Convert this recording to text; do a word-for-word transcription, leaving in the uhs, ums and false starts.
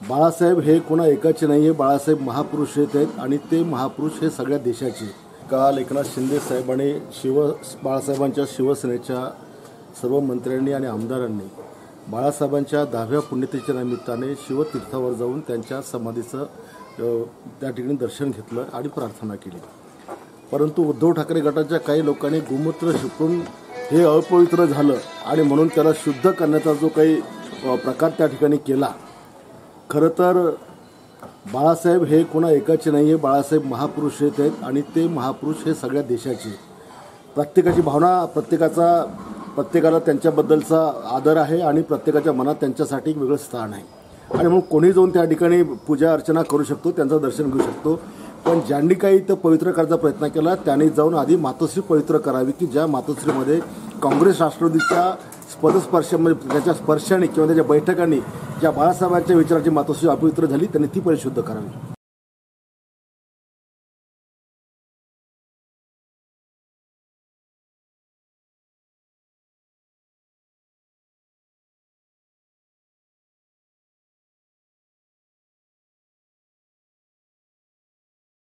बाळासाहेब हे कोणा एकाचे नाही आहे. बाळासाहेब महापुरुष आहेत आणि ते महापुरुष हे सगळ्या देशाचे. काल एकनाथ शिंदे साहेबांनी शिव बाळासाहेबांच्या शिवसेनेच्या सर्व मंत्र्यांनी आणि आमदारांनी बाळासाहेबांच्या दहाव्या पुण्यतिथीच्या निमित्ताने शिवतीर्थावर जाऊन त्यांच्या समाधीचं त्या ठिकाणी दर्शन घेतलं आणि प्रार्थना केली. परंतु उद्धव ठाकरे गटाच्या काही लोकांनी गोमूत्र शिंपडून हे अपवित्र झालं आणि म्हणून त्याला शुद्ध करण्याचा जो काही प्रकार त्या ठिकाणी केला. खरं तर बाळासाहेब हे कोणा एकाचे नाही आहे. बाळासाहेब महापुरुष आहेत आणि ते महापुरुष हे सगळ्या देशाचे. प्रत्येकाची भावना, प्रत्येकाचा प्रत्येकाला त्यांच्याबद्दलचा आदर आहे आणि प्रत्येकाच्या मनात त्यांच्यासाठी एक वेगळं स्थान आहे आणि म्हणून कोणी जाऊन त्या ठिकाणी पूजा अर्चना करू शकतो, त्यांचं दर्शन घेऊ शकतो. पण ज्यांनी काही इथं पवित्र करायचा प्रयत्न केला त्यांनी जाऊन आधी मातोश्री पवित्र करावी, की ज्या मातोश्रीमध्ये काँग्रेस राष्ट्रवादीच्या पदस्पर्शामध्ये त्याच्या स्पर्शाने किंवा त्याच्या बैठकांनी ज्या बाळासाहेबांच्या विचाराची मातोश्री अपवित्र झाली त्यांनी ती परिशुद्ध करावी.